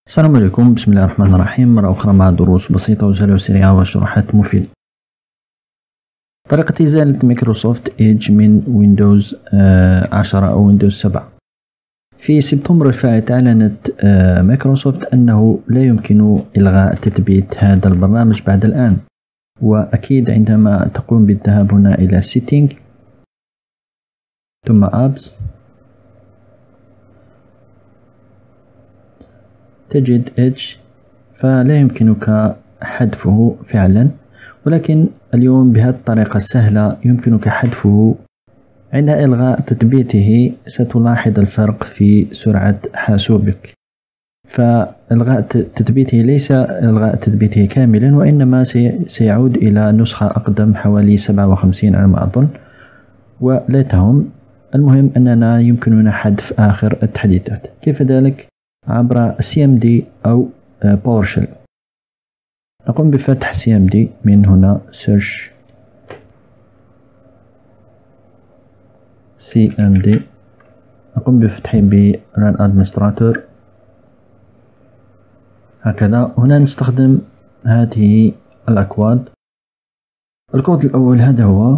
السلام عليكم، بسم الله الرحمن الرحيم. مرة أخرى مع دروس بسيطة وسهلة وسريعة وشروحات مفيدة. طريقة إزالة مايكروسوفت إيدج من ويندوز 10 أو ويندوز 7. في سبتمبر الفائت أعلنت مايكروسوفت أنه لا يمكن إلغاء تثبيت هذا البرنامج بعد الآن، وأكيد عندما تقوم بالذهاب هنا إلى Setting ثم Apps تجد إيدج، فلا يمكنك حذفه فعلا، ولكن اليوم بهذه الطريقة السهلة يمكنك حذفه. عند إلغاء تثبيته ستلاحظ الفرق في سرعة حاسوبك. فإلغاء تثبيته ليس إلغاء تثبيته كاملا، وإنما سيعود إلى نسخة أقدم حوالي 57 على ما أظن، ولا تهم. المهم أننا يمكننا حذف آخر التحديثات. كيف ذلك؟ عبر CMD أو PowerShell. نقوم بفتح CMD من هنا Search CMD، نقوم بفتحه ب Run Administrator هكذا. هنا نستخدم هذه الأكواد. الكود الأول هذا هو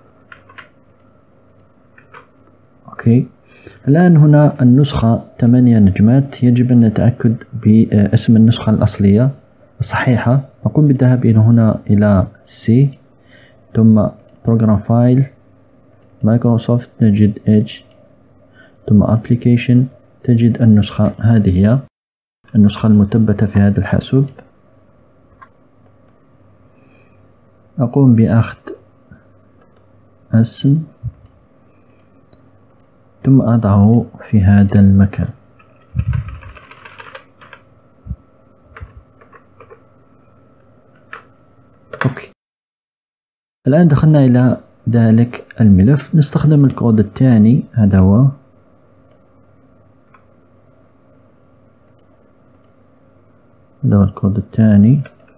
أوكي. الآن هنا النسخة 8 نجمات، يجب أن نتأكد باسم النسخة الأصلية الصحيحة. نقوم بالذهاب إلى هنا إلى C ثم Program File Microsoft، نجد Edge ثم Application، تجد النسخة هذه هي النسخة المثبتة في هذا الحاسوب. أقوم بأخذ اسم ثم أضعه في هذا المكان. أوكي. الآن دخلنا إلى ذلك الملف. نستخدم الكود الثاني، هذا هو الكود الثاني.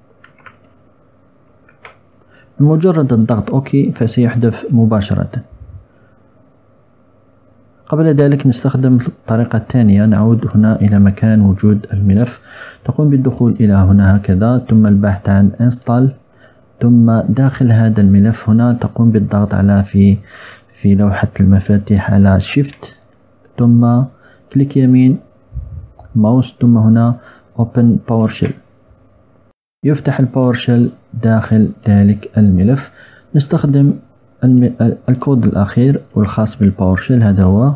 بمجرد الضغط أوكي فسيحذف مباشرة. قبل ذلك نستخدم الطريقة الثانية، نعود هنا إلى مكان وجود الملف، تقوم بالدخول إلى هنا هكذا، ثم البحث عن Install، ثم داخل هذا الملف هنا تقوم بالضغط على في لوحة المفاتيح على Shift ثم كليك يمين ماوس، ثم هنا Open PowerShell. يفتح الباورشيل داخل ذلك الملف. نستخدم الكود الأخير والخاص بالباورشيل، هذا هو،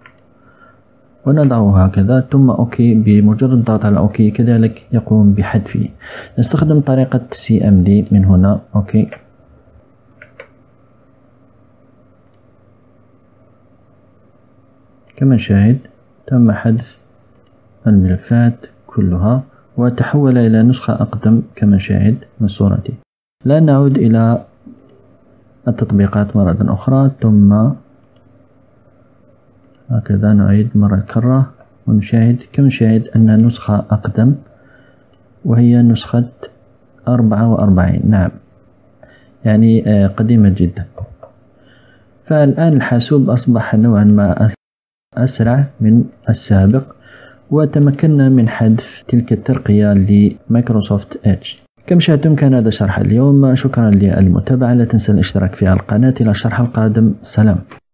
ونضعه هكذا ثم أوكي. بمجرد الضغط على أوكي كذلك يقوم بحذفه. نستخدم طريقة CMD من هنا أوكي. كما نشاهد تم حذف الملفات كلها وتحول إلى نسخة أقدم كما نشاهد من صورتي. الآن نعود إلى التطبيقات مرة أخرى، ثم هكذا نعيد مرة كرة ونشاهد كما نشاهد أن نسخة أقدم وهي نسخة 44. نعم، يعني قديمة جدا. فالآن الحاسوب أصبح نوعا ما أسرع من السابق، وتمكنا من حذف تلك الترقية لمايكروسوفت إيدج. كما شاهدتم كان هذا شرح اليوم. شكرا للمتابعة، لا تنسى الاشتراك في القناة. إلى الشرح القادم، سلام.